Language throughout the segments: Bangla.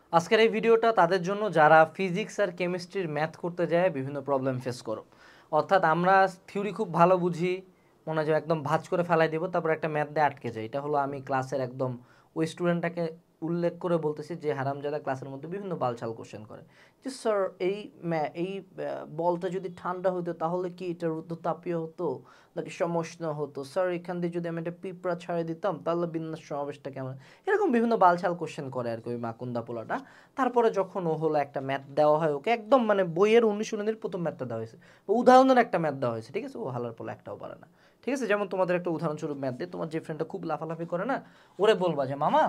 আজকের এই ভিডিওটা তাদের জন্য যারা ফিজিক্স আর কেমিস্ট্রির ম্যাথ করতে যায় বিভিন্ন প্রবলেম ফেস করো। অর্থাৎ আমরা থিওরি খুব ভালো বুঝি, মনে হয় একদম ভাঁজ করে ফেলাই দেবো, তারপর একটা ম্যাথ দিয়ে আটকে যায়। এটা হলো আমি ক্লাসের একদম ওই স্টুডেন্টটাকে উল্লেখ করে বলতেছি যে হারামজাদা ক্লাসের মধ্যে বিভিন্ন বালছাল কোশ্চেন করে যে স্যার এই বলটা যদি ঠান্ডা হতো তাহলে কি এটার তাপীয় হতো নাকি সমষ্ণ হতো, স্যার এখান দিয়ে যদি আমি একটা পিঁপড়া ছাড়িয়ে দিতাম তাহলে বিন্যাস সমাবেশটা কেমন, এরকম বিভিন্ন বালছাল কোশ্চেন করে আর কি ওই মাকুন্দা পোলাটা। তারপরে যখন ও হলো একটা ম্যাথ দেওয়া হয় ওকে, একদম মানে বইয়ের অনুশীলনের প্রথম ম্যাথটা দেওয়া হয়েছে, উদাহরণের একটা ম্যাথ দেওয়া হয়েছে, ঠিক আছে, ও হালার পোলা একটাও পারে না। ঠিক আছে, যেমন তোমাদের একটা উদাহরণস্বরূপ ম্যাথ দিয়ে, তোমার যে ফ্রেন্ডটা খুব লাফালাফি করে না, ওরে বলবা যে মামা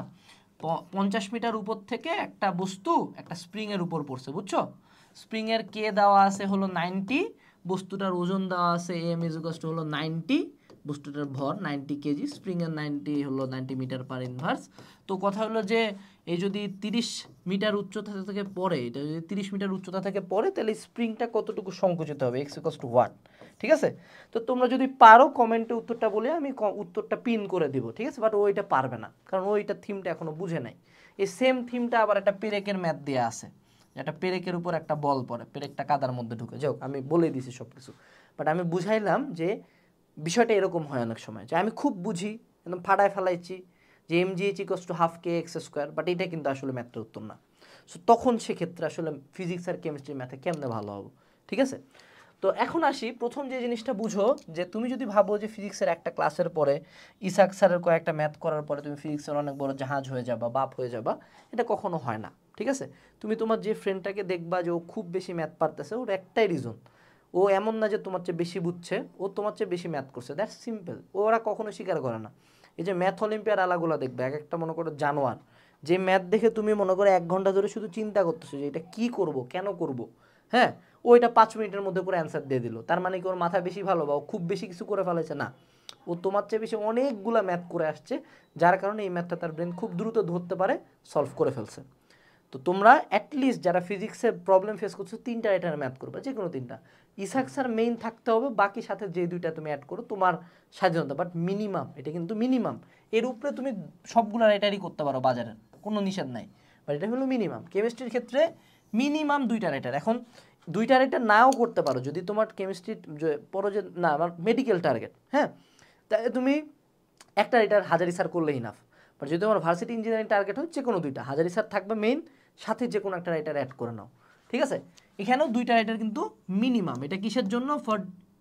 50 মিটার উপর থেকে একটা বস্তু একটা স্প্রিংয়ের উপর পড়ছে, বুঝছো? স্প্রিংয়ের কে দেওয়া আছে হলো 90, বস্তুটার ওজন দেওয়া আছে এম ইজ ইকুয়াল টু হলো 90, বস্তুটার ভর 90 কেজি, স্প্রিংয়ের 90 হলো 90 মিটার পার ইনভার্স। তো কথা হলো যে এই যদি 30 মিটার উচ্চতা থেকে পড়ে, এটা যদি 30 মিটার উচ্চতা থেকে পড়ে তাহলে স্প্রিংটা কতটুকু সংকুচিত হবে, এক্স ইকুয়াল টু 1। ঠিক আছে, তো তোমরা যদি পারো কমেন্টে উত্তরটা বলে আমি উত্তরটা পিন করে দিব, ঠিক আছে, বাট ওইটা পারবে না কারণ ওইটা থিমটা এখনো বুঝে নাই। এই সেম থিমটা আবার একটা পেরেকের ম্যাথ দেওয়া আছে, একটা পেরেকের উপর একটা বল পড়ে, পেরেকটা কাদার মধ্যে ঢুকে, যাও আমি বলে দিছি সব কিছু, বাট আমি বুঝাইলাম যে বিষয়টা এরকম হয় অনেক সময় যে আমি খুব বুঝি, একদম ফাটায় ফেলাইছি যে mgh equals to half K X square, but এটা কিন্তু আসলে ম্যাথটার উত্তর না। সো তখন সেক্ষেত্রে আসলে ফিজিক্স আর কেমিস্ট্রি ম্যাথে কেমনে ভালো হবো, ঠিক আছে? তো এখন আসি, প্রথম যে জিনিসটা বুঝো যে তুমি যদি ভাবো যে ফিজিক্সের একটা ক্লাসের পরে ইসাক স্যারের কয়েকটা ম্যাথ করার পরে তুমি ফিজিক্সের অনেক বড় জাহাজ হয়ে যাবা, বাপ হয়ে যাবা, এটা কখনো হয় না। ঠিক আছে, তুমি তোমার যে ফ্রেন্ডটাকে দেখবা যে ও খুব বেশি ম্যাথ পারতেছে, ওর একটাই রিজন, ও এমন না যে তোমার চেয়ে বেশি বুঝছে, ও তোমার চেয়ে বেশি ম্যাথ করছে, দ্যাটস সিম্পল। ওরা কখনো স্বীকার করে না। এই যে ম্যাথ অলিম্পিয়ার আলাগুলো দেখবে, এক একটা মনে করো জানোয়ার, যে ম্যাথ দেখে তুমি মনে করো 1 ঘন্টা ধরে শুধু চিন্তা করতেছো যে এটা কী করব, কেন করব, হ্যাঁ, ওইটা 5 মিনিটের মধ্যে করে অ্যান্সার দিয়ে দিল। তার মানে কি ওর মাথা বেশি ভালো বা ও খুব বেশি কিছু করে ফেলেছে? না, ও তোমার চেয়ে বেশি অনেকগুলা ম্যাথ করে আসছে, যার কারণে এই ম্যাথটা তার ব্রেন খুব দ্রুত ধরতে পারে, সলভ করে ফেলছে। তো তোমরা অ্যাটলিস্ট যারা ফিজিক্সে প্রবলেম ফেস করছো 3টা রাইটার ম্যাথ করবে, যে কোনো 3টা। ইসাক স্যার মেইন থাকতে হবে, বাকি সাথে যে 2টা তুমি অ্যাড করো তোমার স্বাধীনতা, বাট মিনিমাম, এটা কিন্তু মিনিমাম। এর উপরে তুমি সবগুলো রাইটারই করতে পারো বাজারের, কোনো নিষেধ নাই, বাট এটা হলো মিনিমাম। কেমিস্ট্রির ক্ষেত্রে মিনিমাম 2টা রাইটার। এখন 2টা রাইটার নাও করতে পারো যদি তোমার কেমিস্ট্রি পড়ো যে না আমার মেডিকেল টার্গেট, হ্যাঁ, তাহলে তুমি একটা রাইটার হাজারি স্যার করলে ইনাফ। বাট যদি তোমার ভার্সিটি ইঞ্জিনিয়ারিং টার্গেট হয়, যে কোনো 2টা হাজারি স্যার থাকবে মেইন, সাথে যে কোনো একটা রাইটার অ্যাড করে নাও, ঠিক আছে? এখানেও 2টা রাইটার কিন্তু মিনিমাম। এটা কিসের জন্য? For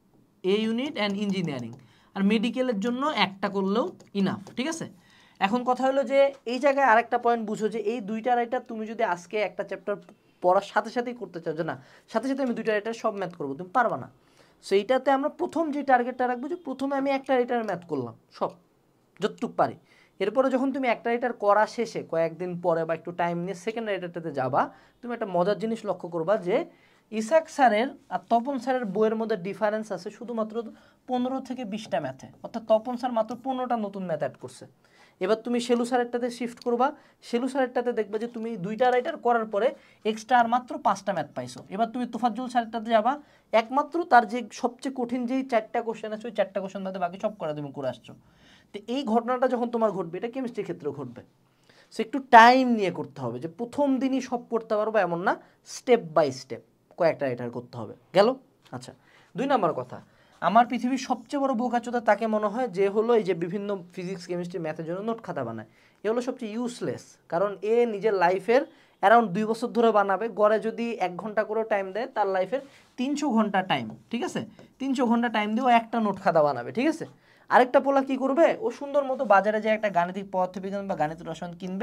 a unit and engineering. আর মেডিকেলের জন্য একটা করলেও ইনাফ, ঠিক আছে? এখন কথা হলো যে এই জায়গায় আরেকটা পয়েন্ট বুঝো যে এই 2টা রাইটার তুমি যদি আজকে একটা চ্যাপ্টার পড়ার সাথে সাথেই করতে চাও যে না সাথে সাথে আমি 2টা রাইটার সব ম্যাথ করবো, তুমি পারবা না। সো এইটাতে আমরা প্রথম যে টার্গেটটা রাখবো যে প্রথমে আমি একটা রাইটার ম্যাথ করলাম সব যতটুক পারি। এরপরে যখন তুমি একটা রাইটার করা শেষে কয়েকদিন পরে বা একটু টাইম নিয়ে সেকেন্ড রাইটারটাতে যাবা, তুমি একটা মজার জিনিস লক্ষ্য করবা যে ইসাক স্যারের আর তপন স্যারের বইয়ের মধ্যে ডিফারেন্স আছে শুধুমাত্র 15 থেকে 20টা ম্যাথে, অর্থাৎ তপন স্যার মাত্র 15টা নতুন ম্যাথ অ্যাড করছে। এবার তুমি শেলু স্যারেরটাতে শিফট করবা, শেলু স্যারেরটাতে দেখবে যে তুমি 2টা রাইটার করার পরে এক্সট্রা আর মাত্র 5টা ম্যাথ পাইছো। এবার তুমি তোফাজ্জল স্যারেরটাতে যাবা, একমাত্র তার যে সবচেয়ে কঠিন যেই 4টা কোশ্চেন আছে ওই 4টা কোশ্চেন বাদে বাকি সব করা তুমি করে আসছো। তো এই ঘটনাটা যখন তোমার ঘটবে, এটা কেমিস্ট্রির ক্ষেত্রেও ঘটবে। সো একটু টাইম নিয়ে করতে হবে, যে প্রথম দিনই সব করতে পারবো এমন না, স্টেপ বাই স্টেপ কয়েকটা রাইটার করতে হবে। গেল? আচ্ছা, 2 নম্বর কথা, আমার পৃথিবীর সবচেয়ে বড় বোকাচোদা তাকে মনে হয় যে হলো এই যে বিভিন্ন ফিজিক্স কেমিস্ট্রি ম্যাথের জন্য নোট খাতা বানায়, এ হলো সবচেয়ে ইউজলেস। কারণ এ নিজের লাইফের অ্যারাউন্ড 2 বছর ধরে বানাবে, গড়ে যদি 1 ঘন্টা করেও টাইম দেয় তার লাইফের 300 ঘন্টা টাইম, ঠিক আছে, 300 ঘন্টা টাইম দিয়েও একটা নোট খাতা বানাবে, ঠিক আছে? আরেকটা পোলা কি করবে, ও সুন্দর মতো বাজারে যে একটা গাণিতিক পদার্থবিজ্ঞান বা গাণিতিক রসায়ন কিনবে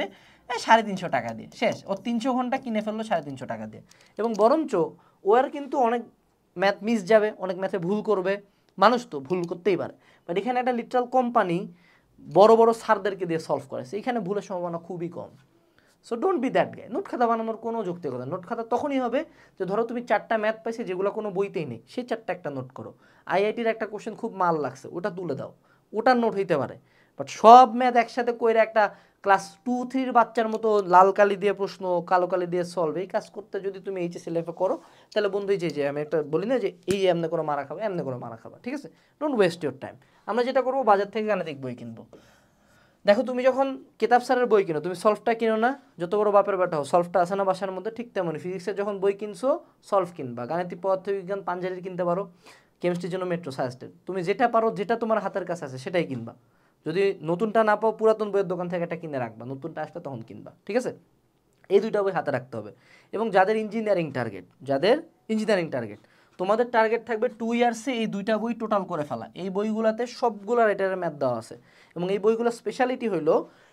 350 টাকা দিয়ে, শেষ, ও 300 ঘন্টা কিনে ফেললো 350 টাকা দিয়ে। এবং বরঞ্চ ও আর কিন্তু অনেক ম্যাথ মিস যাবে, অনেক ম্যাথে ভুল করবে, মানুষ তো ভুল করতেই পারে, বাট এখানে একটা লিটারাল কোম্পানি বড় বড় স্যারদেরকে দিয়ে সলভ করেছে, এখানে ভুলের সম্ভাবনা খুবই কম। So don't be that guy. Note খাতা বানানোর কোনো যৌক্তিকতা, নোট খাতা তখনই হবে যে ধরো তুমি 4টা ম্যাথ পাইছে যেগুলো কোনো বইতেই নেই, সেই 4টা একটা নোট করো। আইআইটির একটা কোশ্চেন খুব মাল লাগছে, ওটা তুলে দাও, ওটার নোট হইতে পারে। বাট সব ম্যাথ একসাথে কইরা একটা ক্লাস 2-3 বাচ্চার মতো লাল কালি দিয়ে প্রশ্ন কালো কালি দিয়ে সলভ, এই কাজ করতে যদি তুমি এইচএসসি লাইফে করো তাহলে বন্ধু যে আমি একটা বলি না যে এই এমনি করে মারা খাবা, এমনি করে মারা খাবা, ঠিক আছে? Don't waste your time. আমরা যেটা করবো বাজার থেকে গাণিতিক বই কিনবো। দেখো তুমি যখন কেতাব স্যারের বই কিনো, তুমি সলভটা কিনো না? যত বড় বাপের বেটা হও, সলভটা আছে না বাসার মধ্যে? ঠিক তেমনই ফিজিক্সের যখন বই কিনছো, সলভ কিনবা। গাণিতিক পদার্থবিজ্ঞান পাঞ্জালির কিনতে পারো, কেমিস্ট্রির জন্য মেট্রো সাজেস্টেড। তুমি যেটা পারো, যেটা তোমার হাতের কাছে আছে সেটাই কিনবা। যদি নতুনটা না পাও, পুরাতন বইয়ের দোকান থেকে একটা কিনে রাখবা, নতুনটা আসলে তখন কিনবা, ঠিক আছে? এই দুইটা বই হাতে রাখতে হবে। এবং যাদের ইঞ্জিনিয়ারিং টার্গেট, তোমাদের টার্গেট থাকবে 2 ইয়ার্সে এই দুইটা বই টোটাল করে ফেলা। এই বইগুলোতে সবগুলো রাইটারের ম্যাথ দেওয়া আছে, এবং এই বইগুলোর স্পেশালিটি হইলো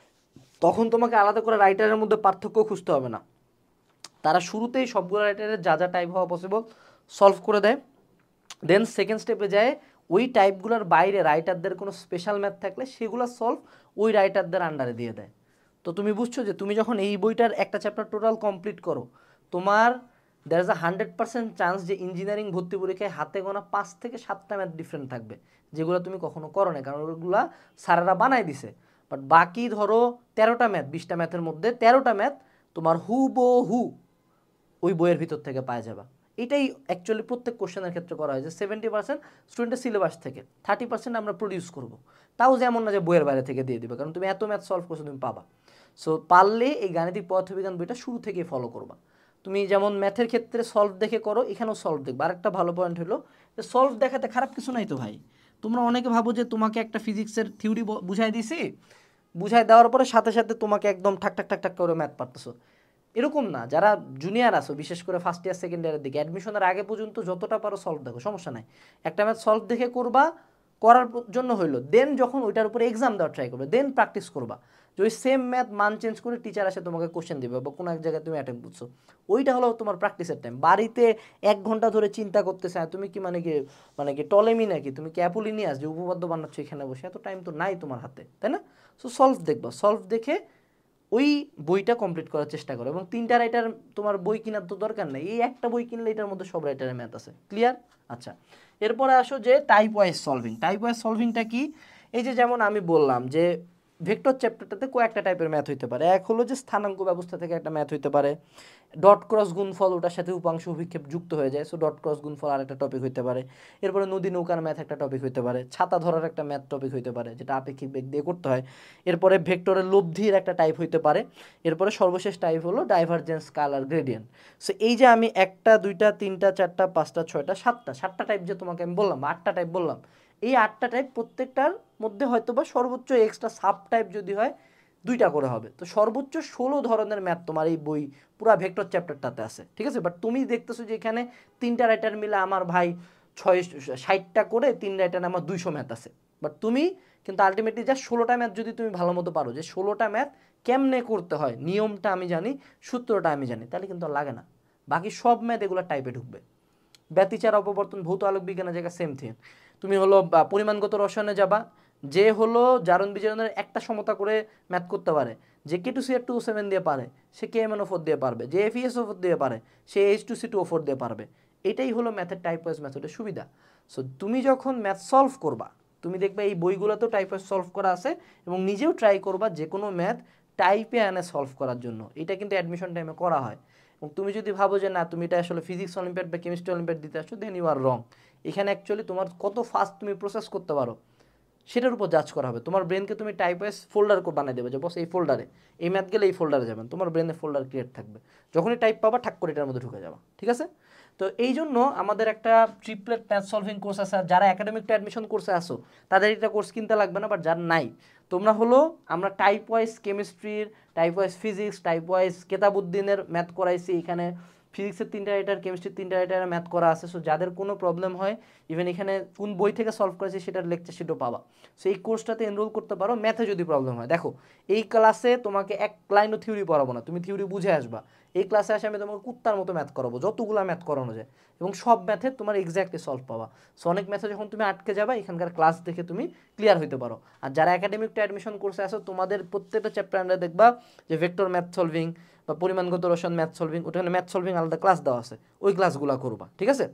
তখন তোমাকে আলাদা করে রাইটারের মধ্যে পার্থক্য খুঁজতে হবে না। তারা শুরুতেই সবগুলো রাইটারের যা যা টাইপ হওয়া পসিবল সলভ করে দেয়। দেন সেকেন্ড স্টেপে যায় ওই টাইপগুলোর বাইরে রাইটারদের কোনো স্পেশাল ম্যাথ থাকলে সেগুলো সলভ ওই রাইটারদের আন্ডারে দিয়ে দেয়। তো তুমি বুঝছো যে তুমি যখন এই বইটার একটা চ্যাপ্টার টোটাল কমপ্লিট করো, তোমার দ্যার ইজ আ 100% চান্স যে ইঞ্জিনিয়ারিং ভর্তি পরীক্ষায় হাতে গোনা 5 থেকে 7টা ম্যাথ ডিফারেন্ট থাকবে, যেগুলো তুমি কখনো করো না, কারণ ওগুলা স্যারেরা বানাই দিছে। বাট বাকি ধরো 13টা ম্যাথ, 20টা ম্যাথের মধ্যে 13টা ম্যাথ তোমার হুবহু ওই বইয়ের ভিতর থেকে পাওয়া যাবে। এটাই অ্যাকচুয়ালি প্রত্যেক কোশ্চেনের ক্ষেত্রে করা হয় যে 70% স্টুডেন্টের সিলেবাস থেকে, 30% আমরা প্রডিউস করব। তাও যেমন না যে বইয়ের বাইরে থেকে দিয়ে দিবে, কারণ তুমি এত ম্যাথ সলভ করছো, তুমি পাবা। সো পারলে এই গাণিতিক পদার্থবিজ্ঞান বইটা শুরু থেকে ফলো করবা। তুমি যেমন ম্যাথের ক্ষেত্রে সলভ দেখে করো, এখানেও সলভ দেখবা। আরেকটা ভালো পয়েন্ট হলো যে সলভ দেখাতে খারাপ কিছু নাই তো ভাই। তোমরা অনেকে ভাবো যে তোমাকে একটা ফিজিক্সের থিওরি বুঝাই দিছি, বুঝাই দেওয়ার পরে সাথে সাথে তোমাকে একদম ঠাক ঠাক ঠাক ঠাক করে ম্যাথ পারতেছো। এরকম না। যারা জুনিয়র আছো, বিশেষ করে ফার্স্ট ইয়ার সেকেন্ড ইয়ারের দিকে, অ্যাডমিশনের আগে পর্যন্ত যতটা পারো সলভ দেখো, সমস্যা নাই। একটা ম্যাথ সলভ দেখে করবা, করার জন্য হইলো। দেন যখন ওইটার উপরে এক্সাম দেওয়ার ট্রাই করবে, দেন প্র্যাকটিস করবা। যে ওই সেম ম্যাথ মান চেঞ্জ করে টিচার আসে তোমাকে কোশ্চেন দিবে, বা কোনো এক জায়গায় তুমি অ্যাটেম্প করছো, ওইটা হলো তোমার প্র্যাকটিসের টাইম। বাড়িতে 1 ঘন্টা ধরে চিন্তা করতেছে, তুমি কি মানে কি টলেমি নাকি? তুমি কি অ্যাপোলিনিয়াস যে উপপাদ্য বানাচ্ছ এখানে বসে? এত টাইম তো নাই তোমার হাতে, তাই না? সো সলভ দেখবা, সলভ দেখে ওই বইটা কমপ্লিট করার চেষ্টা করো। এবং 3টা রাইটার তোমার বই কেনার তো দরকার নেই, এই একটা বই কিনলে এটার মধ্যে সব রাইটারের ম্যাথ আছে। ক্লিয়ার? আচ্ছা, এরপরে আসো যে type wise solving. Type wise সলভিংটা কি? এই যে যেমন আমি বললাম যে ভেক্টর চ্যাপ্টারটাতে কয়েকটা টাইপের ম্যাথ হইতে পারে। এক হলো যে স্থানাঙ্ক ব্যবস্থা থেকে একটা ম্যাথ হইতে পারে, ডট ক্রস গুণফল, ওটার সাথে উপাংশ অভিক্ষেপ যুক্ত হয়ে যায়, সো ডট ক্রস গুণফল আর একটা টপিক হইতে পারে। এরপরে নদী নৌকার ম্যাথ একটা টপিক হইতে পারে, ছাতা ধরার একটা ম্যাথ টপিক হইতে পারে, যেটা আপেক্ষিক বেগ দিয়ে করতে হয়। এরপরে ভেক্টরের লব্ধির একটা টাইপ হইতে পারে। এরপরে সর্বশেষ টাইপ হলো ডাইভারজেন্স, স্কালার, গ্রেডিয়েন্ট। সো এই যে আমি 1টা 2টা 3টা 4টা 5টা 6টা 7টা টাইপ যে তোমাকে আমি বললাম, 8টা টাইপ বললাম, এই 8টা টাইপ প্রত্যেকটার মধ্যে হয়তো বা সর্বোচ্চ এক্সট্রা সাব টাইপ যদি হয় 2টা করে হবে। তো সর্বোচ্চ 16 ধরনের ম্যাথ তোমার এই বই পুরা ভেক্টর চ্যাপ্টারটাতে আছে, ঠিক আছে? বাট তুমি দেখতেছো যে এখানে 3টা রাইটার মিলে আমার ভাই 60টা করে, 3 রাইটার আমার 200 ম্যাথ আছে। বাট তুমি কিন্তু আলটিমেটলি যা 16টা ম্যাথ যদি তুমি ভালো মতো পারো, যে 16টা ম্যাথ কেমনে করতে হয়, নিয়মটা আমি জানি, সূত্রটা আমি জানি, তাহলে কিন্তু আর লাগে না। বাকি সব ম্যাথ এগুলো টাইপে ঢুকবে। ব্যতিচার, অপবর্তন, ভৌত আলোক বিজ্ঞানের জায়গা সেম থিং। তুমি হলো পরিমাণগত রসায়নে যাবা, যে হলো জারণ বিজারণের একটা সমতা করে ম্যাথ করতে পারে, যে K2CR2O7 দিয়ে পারে সে KMnO4 দিয়ে পারবে, যে FeSO4 দিয়ে পারে সে H2C2O4 দিয়ে পারবে। এটাই হলো ম্যাথের টাইপ ওয়াইজ মেথডের সুবিধা। সো তুমি যখন ম্যাথ সলভ করবা, তুমি দেখবে এই বইগুলোতেও টাইপ ওয়াইজ সলভ করা আছে, এবং নিজেও ট্রাই করবা যে কোনো ম্যাথ টাইপে আনে সলভ করার জন্য। এটা কিন্তু অ্যাডমিশন টাইমে করা হয়। এবং তুমি যদি ভাবো যে না, তুমি এটা আসলে ফিজিক্স অলিম্পিয়াড বা কেমিস্ট্রি অলিম্পিয়াড দিতে আসছো, দেন ইউ আর রং। এখানে অ্যাকচুয়ালি তোমার কত ফাস্ট তুমি প্রসেস করতে পারো সেটার উপর জাজ করা হবে। তোমার ব্রেনকে তুমি টাইপ ওয়াইজ ফোল্ডার বানিয়ে দেবে, যে বস এই ফোল্ডারে এই ম্যাথ গেলে এই ফোল্ডারে যাবেন, তোমার ব্রেনে ফোল্ডার ক্রিয়েট থাকবে, যখনই টাইপ পাবা ঠাক করে এটার মধ্যে ঢুকে যাবা, ঠিক আছে? তো এই জন্য আমাদের একটা ট্রিপলেট ম্যাথ সলভিং কোর্স আছে। আর যারা একাডেমিকটা অ্যাডমিশন কোর্সে আসো তাদের এটা কোর্স কিনতে লাগবে না, বাট যারা নাই, তোমরা হলো আমরা টাইপ ওয়াইজ কেমিস্ট্রির, type wise physics, type wise কেতাবুদ্দিনের ম্যাথ করাইছি। এখানে ফিজিক্সের 3টা রাইটার, কেমিস্ট্রির 3টা রাইটার ম্যাথ করা আছে। সো যাদের কোনো প্রবলেম হয়, ইভেন এখানে কোন বই থেকে সলভ করেছে সেটার লেকচার শিটও পাবা। সো এই কোর্সটাতে এনরোল করতে পারো। ম্যাথে যদি প্রবলেম হয়, দেখো এই ক্লাসে তোমাকে এক লাইনও থিওরি পড়াবো না, তুমি থিওরি বুঝে আসবা। এই ক্লাসে আসে আমি তোমাকে কুত্তার মতো ম্যাথ করাবো, যতগুলো ম্যাথ করানো যায়, এবং সব ম্যাথে তোমার এক্স্যাক্টলি সলভ পাবা। সো অনেক ম্যাথে যখন তুমি আটকে যাবা, এখানকার ক্লাস দেখে তুমি ক্লিয়ার হইতে পারো। আর যারা একাডেমিকটা অ্যাডমিশন কোর্সে আসো, তোমাদের প্রত্যেকটা চ্যাপ্টার আমরা দেখবা যে ভেক্টর ম্যাথ সলভিং বা পরিমাণগত রসায়ন ম্যাথ সলভিং, ওখানে ম্যাথ সলভিং আলাদা ক্লাস দেওয়া আছে, ওই ক্লাসগুলো করবা, ঠিক আছে?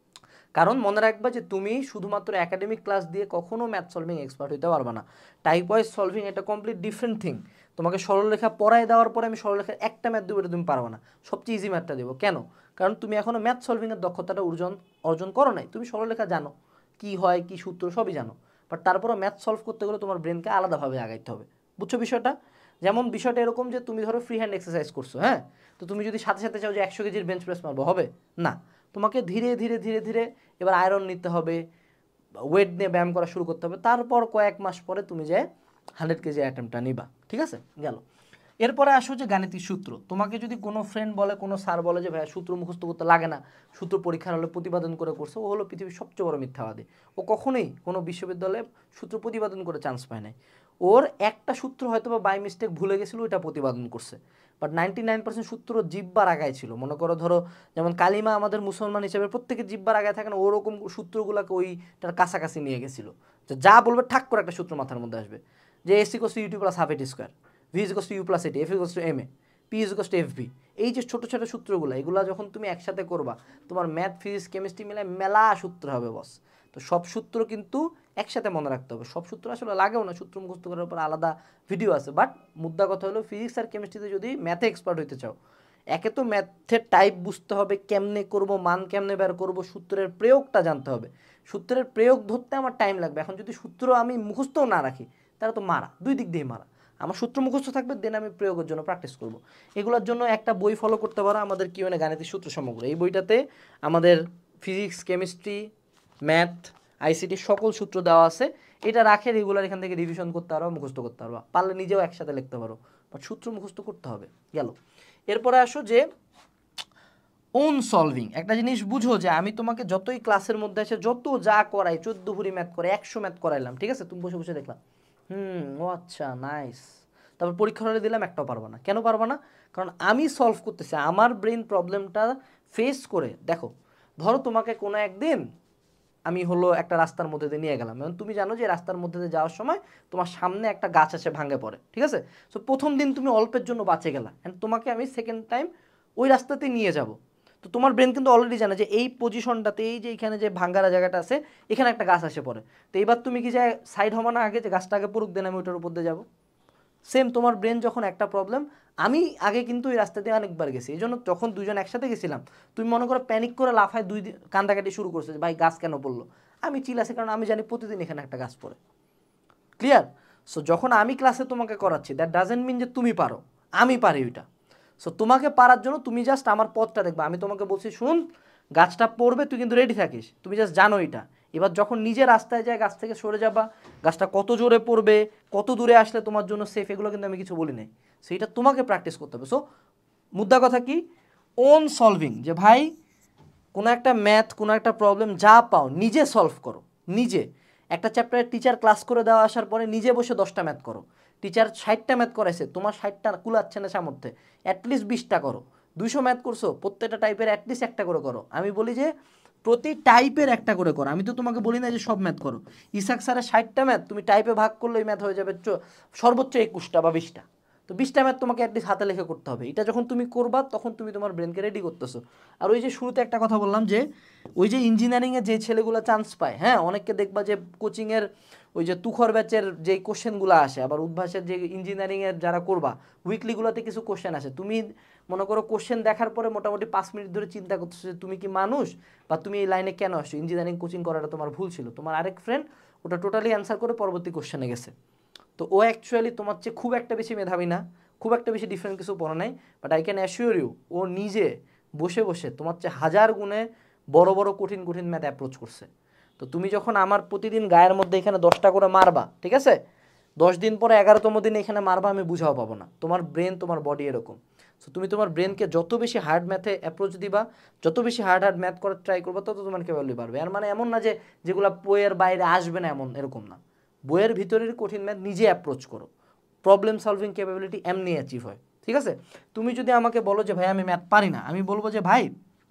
কারণ মনে রাখবা যে তুমি শুধুমাত্র একাডেমিক ক্লাস দিয়ে কখনো ম্যাথ সলভিং এক্সপার্ট হইতে পারবে না। টাইপ ওয়াইজ সলভিং এটা কমপ্লিট ডিফারেন্ট থিং। তোমাকে সরলরেখা পড়ায় দেওয়ার পরে আমি সরলরেখার একটা ম্যাথ দেবো, এটা তুমি পারবে না। সবচেয়ে ইজি ম্যাথটা দেবো, কেন? কারণ তুমি এখনো ম্যাথ সলভিংয়ের দক্ষতাটা অর্জন করো নাই। তুমি সরলরেখা জানো, কি হয় কি সূত্র সবই জানো, বাট তারপরে ম্যাথ সলভ করতে গেলে তোমার ব্রেনকে আলাদাভাবে আগাইতে হবে। বুঝছো বিষয়টা? যেমন বিষয়টা এরকম যে তুমি ধরো ফ্রি হ্যান্ড এক্সারসাইজ করছো, হ্যাঁ, তো তুমি যদি সাথে সাথে চাও যে 100 কেজির বেঞ্চ প্রেস মারবো, হবে না। তোমাকে ধীরে ধীরে ধীরে ধীরে এবার আয়রন নিতে হবে, ওয়েট নিয়ে ব্যায়াম করা শুরু করতে হবে, তারপর কয়েক মাস পরে তুমি যে 100 কেজি অ্যাটেম্পটা নিবা, ঠিক আছে? গেল। এরপরে আসো যে গাণিতিক সূত্র। তোমাকে যদি কোনো ফ্রেন্ড বলে, কোনো স্যার বলে যে ভাইয়া সূত্র মুখস্থ করতে লাগে না, সূত্র পরীক্ষার হলে প্রতিপাদন করে করছে, ও হলো পৃথিবীর সবচেয়ে বড় মিথ্যাবাদী। ও কখনোই কোনো বিশ্ববিদ্যালয়ে সূত্র প্রতিপাদন করে চান্স পায় নাই। ওর একটা সূত্র হয়তো বা বাই মিস্টেক ভুলে গেছিলো, ওইটা প্রতিপাদন করছে। বাট 99% সূত্র জিব্বার আগায় ছিল। মনে করো ধরো যেমন কালিমা আমাদের মুসলমান হিসেবে প্রত্যেকের জিব্বার আগায় থাকে না, ওরকম সূত্রগুলোকে ওইটার কাছাকাছি নিয়ে গেছিলো। যা বলবে ঠাক করে একটা সূত্র মাথার মধ্যে আসবে, যে S equals to U plus half A T square, V is equals to U plus A T, F equals to M A, P is equals to F V. এই যে ছোটো ছোটো সূত্রগুলো, এগুলো যখন তুমি একসাথে করবা, তোমার ম্যাথ, ফিজিক্স, কেমিস্ট্রি মিলে মেলা সূত্র হবে বস। তো সব সূত্র কিন্তু একসাথে মনে রাখতে হবে। সব সূত্র আসলে লাগেও না, সূত্র মুখস্থ করার পর আলাদা ভিডিও আছে। বাট মুদ্রা কথা হলো, ফিজিক্স আর কেমিস্ট্রিতে যদি ম্যাথে এক্সপার্ট হইতে চাও, একে তো ম্যাথের টাইপ বুঝতে হবে, কেমনে করব, মান কেমনে বের করব, সূত্রের প্রয়োগটা জানতে হবে। সূত্রের প্রয়োগ ধরতে আমার টাইম লাগবে। এখন যদি সূত্র আমি মুখস্থও না রাখি, তাহলে তো মারা, দুই দিক দিয়ে মারা। আমার সূত্র মুখস্থ থাকবে, দেন আমি প্রয়োগের জন্য প্র্যাকটিস করব। এগুলোর জন্য একটা বই ফলো করতে পারো, আমাদের কি মানে গাণিতিক সূত্র সমগ্র। এই বইটাতে আমাদের ফিজিক্স, কেমিস্ট্রি, ম্যাথ, আইসিটি সকল সূত্র দেওয়া আছে। এটা রাখে রেগুলার এখান থেকে রিভিশন করতে পারো, মুখস্থ করতে পারো, পারলে নিজেও একসাথে লিখতে পারো, বাট সূত্র মুখস্থ করতে হবে। গেল। এরপরে আসো যে ওন সলভিং। একটা জিনিস বুঝো যে আমি তোমাকে যতই ক্লাসের মধ্যে এসে যত যা করাই, 14 ভরি ম্যাথ করে 100 ম্যাথ করাইলাম, ঠিক আছে, তুমি বসে বসে দেখলাম, ও আচ্ছা নাইস, তারপর পরীক্ষা হলে দিলাম, একটাও পারবা না। কেন পারবা না? কারণ আমি সলভ করতেছি, আমার ব্রেন প্রবলেমটা ফেস করে। দেখো, ধরো তোমাকে কোনো একদিন আমি হলো একটা রাস্তার মধ্যে দিয়ে নিয়ে গেলাম, এবং তুমি জানো যে রাস্তার মধ্যে দিয়ে যাওয়ার সময় তোমার সামনে একটা গাছ এসে ভাঙে পড়ে, ঠিক আছে? সো প্রথম দিন তুমি অল্পের জন্য বাঁচে গেলা, অ্যান্ড তোমাকে আমি সেকেন্ড টাইম ওই রাস্তাতে নিয়ে যাব। তো তোমার ব্রেন কিন্তু অলরেডি জানে যে এই পজিশনটাতে, এই যে এখানে যে ভাঙ্গারা জায়গাটা আছে, এখানে একটা গাছ এসে পড়ে। তো এবার তুমি কি যায় সাইড হবা না আগে, যে গাছটা আগে পড়ুক, দেন আমি ওইটার উপর দিয়ে যাবো? সেম তোমার ব্রেন যখন একটা প্রবলেম, আমি আগে কিন্তু এই রাস্তা দিয়ে অনেকবার গেছি, এই জন্য যখন দুজন একসাথে গেছিলাম, তুমি মনে করো প্যানিক করে লাফায় কান্দাকাটি শুরু করছে যে ভাই গাছ কেন পড়লো। আমি চিল আছে, কারণ আমি জানি প্রতিদিন এখানে একটা গাছ পড়ে। ক্লিয়ার? সো যখন আমি ক্লাসে তোমাকে করাচ্ছি, দ্যাট ডাজেন্ট মিন যে তুমি পারো, আমি পারি ওইটা। সো তোমাকে পারার জন্য তুমি জাস্ট আমার পথটা দেখবে। আমি তোমাকে বলছি শুন, গাছটা পড়বে, তুই কিন্তু রেডি থাকিস, তুমি জাস্ট জানো এটা। এবার যখন নিজে রাস্তায় যায়, গাছ থেকে সরে যাবা, গাছটা কত জোরে পড়বে, কত দূরে আসলে তোমার জন্য সেফ, এগুলো কিন্তু আমি কিছু বলি নাই। সেইটা তোমাকে প্র্যাকটিস করতে হবে। সো মুদ্রা কথা কি, ওন সলভিং, যে ভাই কোনো একটা ম্যাথ, কোনো একটা প্রবলেম যা পাও নিজে সলভ করো। নিজে একটা চ্যাপ্টারের টিচার ক্লাস করে দেওয়া আসার পরে নিজে বসে 10টা ম্যাথ করো। টিচার 60টা ম্যাথ করাইছে, তোমার 60টা কুলাচ্ছে না সামর্থ্যে, অ্যাটলিস্ট 20টা করো। 200 ম্যাথ করছো, প্রত্যেকটা টাইপের অ্যাটলিস্ট একটা করে করো। আমি বলি যে প্রতি টাইপের একটা করে করো। আমি তো তোমাকে বলি না যে সব ম্যাথ করো। ইসাক স্যারের 60টা ম্যাথ তুমি টাইপে ভাগ করলে ওই ম্যাথ হয়ে যাবে সর্বোচ্চ 21টা বা 20টা। তো 20টা ম্যাথ তোমাকে অ্যাটলিস্ট হাতে লিখে করতে হবে। এটা যখন তুমি করবা, তখন তুমি তোমার ব্রেনকে রেডি করতেছো। আর ওই যে শুরুতে একটা কথা বললাম যে ওই যে ইঞ্জিনিয়ারিংয়ে যে ছেলেগুলো চান্স পায়, হ্যাঁ, অনেককে দেখবা যে কোচিংয়ের ওই যে তুখর ব্যাচের যে কোশ্চেনগুলো আসে, আবার উদ্ভাসের যে ইঞ্জিনিয়ারিংয়ের যারা করবা উইকলিগুলোতে কিছু কোশ্চেন আসে, তুমি মনে করো কোশ্চেন দেখার পরে মোটামুটি 5 মিনিট ধরে চিন্তা করতেছো যে তুমি কি মানুষ, বা তুমি এই লাইনে কেন আসছো, ইঞ্জিনিয়ারিং কোচিং করাটা তোমার ভুল ছিল। তোমার আরেক ফ্রেন্ড ওটা টোটালি অ্যান্সার করে পরবর্তী কোশ্চেনে গেছে। তো ও অ্যাকচুয়ালি তোমার চেয়ে খুব একটা বেশি মেধাবী না, খুব একটা বেশি ডিফারেন্ট কিছু পড়ে নাই, but I can assure you ও নিজে বসে বসে তোমার চেয়ে 1000 গুণে বড় বড় কঠিন কঠিন ম্যাথ অ্যাপ্রোচ করছে। তো তুমি যখন আমার প্রতিদিন গায়ের মধ্যে এখানে 10টা করে মারবা, ঠিক আছে, 10 দিন পরে 11তম দিন এখানে মারবা, আমি বুঝাও পাবো না। তোমার ব্রেন, তোমার বডি এরকম। সো তুমি তোমার ব্রেনকে যত বেশি হার্ড ম্যাথে অ্যাপ্রোচ দিবা, যত বেশি হার্ড হার্ড ম্যাথ করার ট্রাই করবা, তত তোমার ক্যাপাবিলিটি বাড়বে। আর মানে এমন না যে যেগুলো বইয়ের বাইরে আসবে না, এরকম না। বইয়ের ভিতরের কঠিন ম্যাথ নিজে অ্যাপ্রোচ করো, প্রবলেম সলভিং ক্যাপাবিলিটি এমনি অ্যাচিভ হয়, ঠিক আছে? তুমি যদি আমাকে বলো যে ভাই আমি ম্যাথ পারি না, আমি বলবো যে ভাই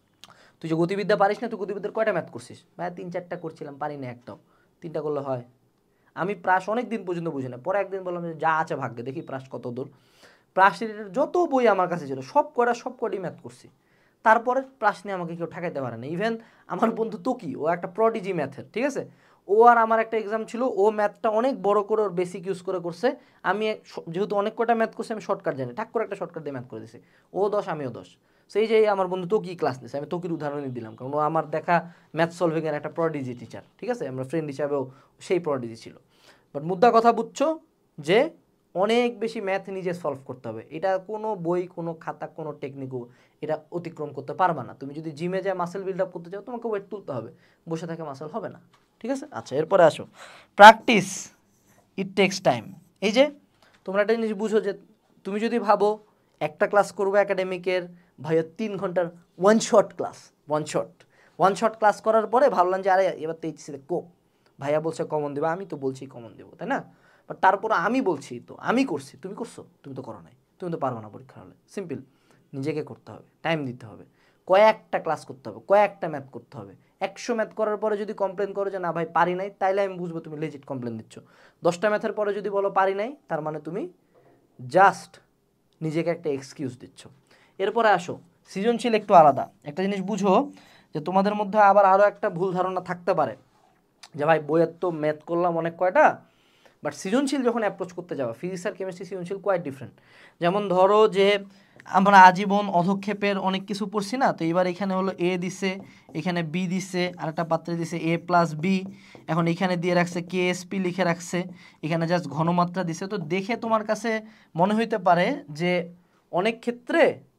তুই যে গতিবিদ্যা পারিস না, তুই গতিবিদ্যার কয়টা ম্যাথ করছিস? ভাই 3-4টা করছিলাম, পারি না একটাও। 3টা করলে হয়? আমি প্রাস অনেক দিন পর্যন্ত বুঝি না, পরে একদিন বললাম যে যা আছে ভাগ্যে, দেখি প্রাস কত দূর। প্রাস রিলেটেড যত বই আমার কাছে ছিল সব কটি ম্যাথ করছি। তারপরে প্রাস নিয়ে আমাকে কেউ ঠেকাইতে পারে না। ইভেন আমার বন্ধু তোকি, ও একটা প্রডিজি ম্যাথের, ঠিক আছে, ও আর আমার একটা এক্সাম ছিল, ও ম্যাথটা অনেক বড় করে ওর বেসিক ইউজ করে করছে। আমি যেহেতু অনেক কটা ম্যাথ করছি, আমি শর্টকাট জানি, ঠাক করে একটা শর্টকাট দিয়ে ম্যাথ করে দিছি। ও 10, আমিও 10। সেই যে আমার বন্ধু তোকি ক্লাস নিছে, আমি তোকির উদাহরণই দিলাম, কারণ ও আমার দেখা ম্যাথ সলভিংয়ের একটা প্রডিজি টিচার, ঠিক আছে, আমরা ফ্রেন্ড হিসাবেও সেই প্রডিজি ছিল। বাট মুদ্রা কথা বুঝছো যে অনেক বেশি ম্যাথ নিজে সলভ করতে হবে। এটা কোনো বই, কোনো খাতা, কোনো টেকনিকও এটা অতিক্রম করতে পারবে না। তুমি যদি জিমে যায় মাসেল বিল্ড আপ করতে চাও, তোমাকে ওয়েট তুলতে হবে, বসে থাকে মাসেল হবে না। ঠিক আছে, আচ্ছা এরপরে আসো প্র্যাকটিস, ইট টেক্স টাইম। এই যে তোমরা একটা জিনিস বুঝো যে তুমি যদি ভাবো একটা ক্লাস করবো একাডেমিকের, ভাইয়া 3 ঘন্টার ওয়ান শট ক্লাস করার পরে ভাবলাম যে আরে এবার তো এইচএসিতে ভাইয়া বলছে কমন দেবো, আমি তো বলছি কমন দেবো, তাই না? বাট তারপর আমি বলছি তো আমি করছি, তুমি করছো? তুমি তো করো নাই, তুমি তো পারবে না পরীক্ষা হলে। সিম্পল, নিজেকে করতে হবে, টাইম দিতে হবে, কয়েকটা ক্লাস করতে হবে, কয়েকটা ম্যাথ করতে হবে। 100 ম্যাথ করার পরে যদি কমপ্লেন করো যে না ভাই পারি নাই, তাইলে আমি বুঝবো তুমি লেজিট কমপ্লেন দিচ্ছ। 10টা ম্যাথের পরে যদি বলো পারি নাই, তার মানে তুমি জাস্ট নিজেকে একটা এক্সকিউজ দিচ্ছ। এরপরে আসো সৃজনশীল, একটু আলাদা একটা জিনিস বুঝো যে তোমাদের মধ্যে আবার আরও একটা ভুল ধারণা থাকতে পারে যে ভাই বইয়ের তো ম্যাথ করলাম অনেক কয়টা, বাট সৃজনশীল যখন অ্যাপ্রোচ করতে যাওয়া, ফিজিক্স আর কেমিস্ট্রি সৃজনশীল কোয়াইট ডিফারেন্ট। যেমন ধরো যে আমরা আজীবন অধক্ষেপের অনেক কিছু পড়ছি না, তো এবার এখানে হলো এ দিছে, এখানে বি দিছে, আরেকটা পাত্রে দিছে এ প্লাস বি, এখন এখানে দিয়ে রাখছে কেএসপি লিখে রাখছে, এখানে জাস্ট ঘনমাত্রা দিছে। তো দেখে তোমার কাছে মনে হইতে পারে যে অনেক ক্ষেত্রে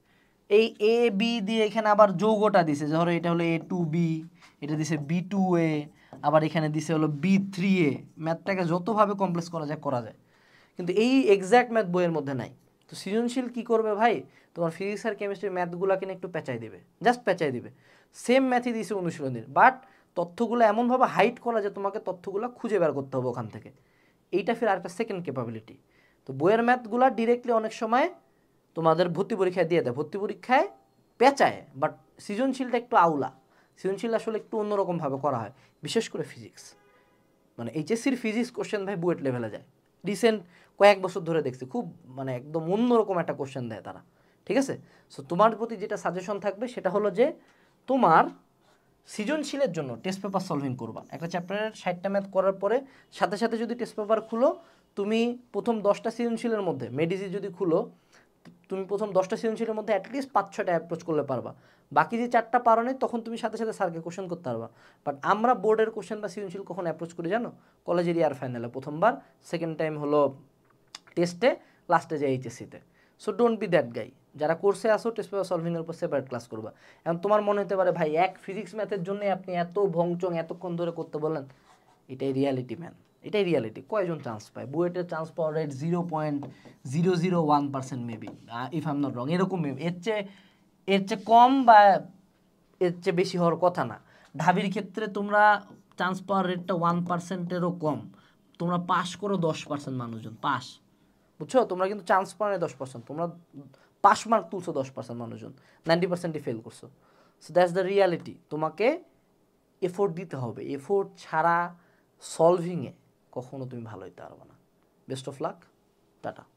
এই এ বি দিয়ে এখানে আবার যৌগটা দিছে, ধরো এটা হলো এ টু বি, এটা দিছে বি টু এ, আবার এখানে দিছে হলো বি থ্রি এ। ম্যাথটাকে যতভাবে কমপ্লেক্স করা যায় করা যায়, কিন্তু এই এক্স্যাক্ট ম্যাথ বইয়ের মধ্যে নাই। তো সৃজনশীল কী করবে ভাই, তোমার ফিজিক্স আর কেমিস্ট্রির ম্যাথগুলোকে একটু পেঁচাই দিবে, জাস্ট পেঁচাই দিবে। সেম ম্যাথই দিয়েছে অনুশীলনীর, বাট তথ্যগুলো এমনভাবে হাইড করা যে তোমাকে তথ্যগুলো খুঁজে বের করতে হবে ওখান থেকে। এইটা ফের আরেকটা সেকেন্ড ক্যাপাবিলিটি। তো বইয়ের ম্যাথগুলো ডিরেক্টলি অনেক সময় তোমাদের ভর্তি পরীক্ষায় দিয়ে দেয়, ভর্তি পরীক্ষায় পেঁচায়, বাট সৃজনশীলটা একটু আউলা। সৃজনশীল আসলে একটু অন্যরকমভাবে করা হয়, বিশেষ করে ফিজিক্স। মানে এইচএসসির ফিজিক্স কোশ্চেন ভাই বুয়েট লেভেলে যায়, রিসেন্ট কয়েক বছর ধরে দেখছি, খুব মানে একদম অন্যরকম একটা কোশ্চেন দেয় তারা। ঠিক আছে, সো তোমার প্রতি যেটা সাজেশন থাকবে সেটা হলো যে তোমার সৃজনশীলের জন্য টেস্ট পেপার সলভিং করবা। একটা চ্যাপ্টারের 60টা ম্যাথ করার পরে সাথে সাথে যদি টেস্ট পেপার খুলো, তুমি প্রথম 10টা সৃজনশীলের মধ্যে মেডিসি যদি খুলো, তুমি প্রথম 10টা সৃজনশীলের মধ্যে অ্যাটলিস্ট 5-6টা অ্যাপ্রোচ করলে পারবা। বাকি যে 4টা পারো নাই, তখন তুমি সাথে সাথে স্যারকে কোশ্চেন করতে পারবা। বাট আমরা বোর্ডের কোশ্চেন বা সৃজনশীল কখন অ্যাপ্রোচ করি জানো? কলেজের ইয়ার ফাইনালে প্রথমবার, সেকেন্ড টাইম হলো টেস্টে, লাস্টে যে এইচএসসিতে। So don't be that guy. যারা কোর্সে আসো টেস্ট পেপার সলভিংয়ের উপর সেপারেট ক্লাস করবা। এখন তোমার মনে হতে পারে ভাই এক ফিজিক্স ম্যাথের জন্য আপনি এত ভংচং এতক্ষণ ধরে করতে বললেন। এটাই রিয়ালিটি ম্যান, এটাই রিয়ালিটি। কয়জন চান্স পায়? বুয়েটের চান্স পাওয়ার rate 0.001% maybe, if I am not wrong, এরকম মেবি। এর চেয়ে কম বা এর চেয়ে বেশি হওয়ার কথা না। ঢাবির ক্ষেত্রে তোমরা চান্স পাওয়ার রেটটা 1%-এরও কম। তোমরা পাস করো 10% মানুষজন পাস, বুঝছো? তোমরা কিন্তু চান্স পাও না 10%, তোমরা পাস মার্ক তুলছো 10% মানুষজন, 90%ই ফেল করছো। So that's the reality. তোমাকে এফোর্ট দিতে হবে, এফোর্ট ছাড়া সলভিংয়ে কখনো তুমি ভালো হইতে পারবে না। Best of luck, tata.